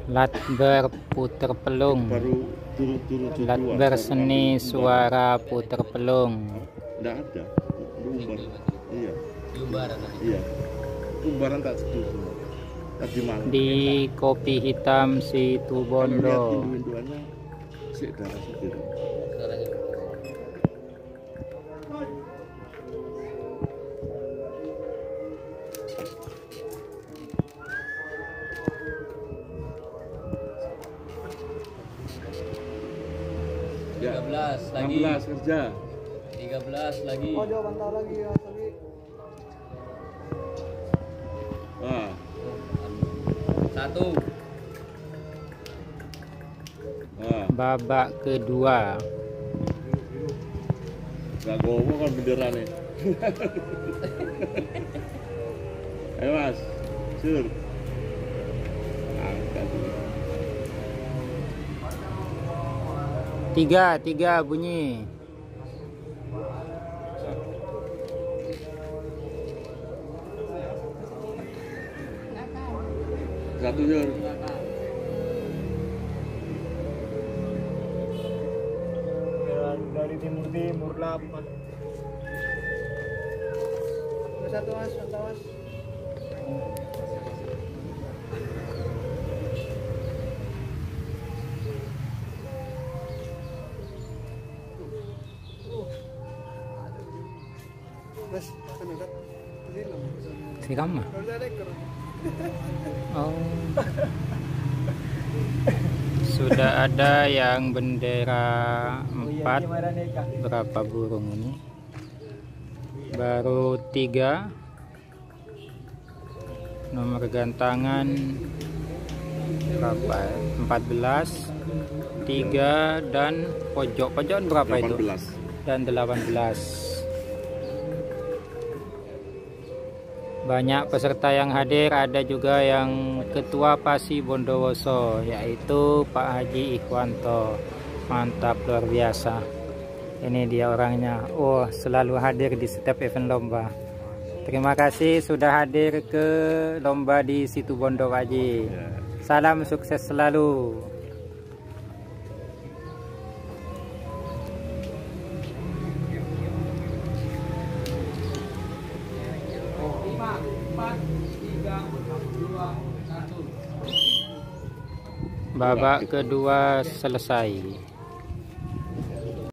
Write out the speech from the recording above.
Latber puter pelung. Baru turun Latber seni suara puter pelung. Enggak ada. Umbar. Iya. Umbaran. Iya. Umbaran tak setuju. Tadi malam. Di kopi hitam Situ Bondo. Windu-winduannya sik darah sendiri. Ya, 13 lagi. 16 kerja. 13 lagi. Oh, jauh bantal lagi ya, lagi. Ah, 1. Babak kedua. gak ngomong kan bendera nih. Ayo Mas, sur. Angkat dulu. 3 bunyi. Satu sur. Dari timur 8. Satu mas, mantap mas. Mas, kan udah Siram mah? Oh. Sudah ada yang bendera 4. Berapa burung ini? Baru 3. Nomor gantangan berapa? 14, 3 dan pojok berapa 18. itu? Dan 18. Banyak peserta yang hadir, ada juga yang Ketua Pasi Bondowoso, yaitu Pak Haji Ikhwanto. Mantap, luar biasa. Ini dia orangnya. Oh, selalu hadir di setiap event lomba. Terima kasih sudah hadir ke lomba di Situ Bondo, Pak Haji. Salam sukses selalu. Babak kedua selesai.